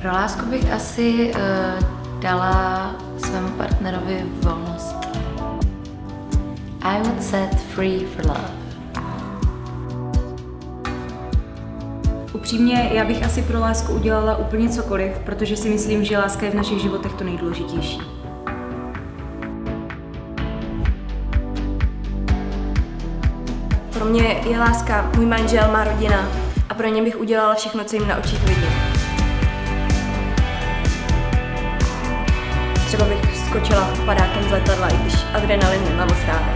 Pro lásku bych asi dala svému partnerovi volnost. I would set free for love. Upřímně, já bych asi pro lásku udělala úplně cokoliv, protože si myslím, že láska je v našich životech to nejdůležitější. Pro mě je láska, můj manžel, má rodina a pro ně bych udělala všechno, co jim na očích vidím. Třeba bych skočila padákem z letadla, i když adrenalin nemám moc ráda.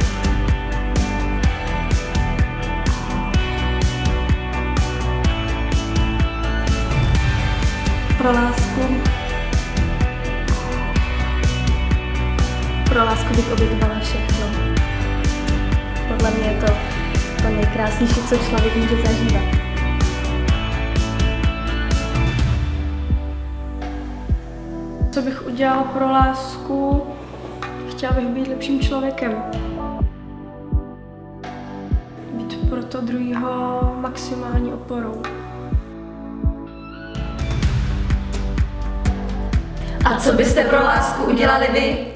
Pro lásku bych obětovala všechno. Podle mě je to nejkrásnější, co člověk může zažívat. Co bych udělala pro lásku? Chtěla bych být lepším člověkem. Být pro to druhýho maximální oporou. A co byste pro lásku udělali vy?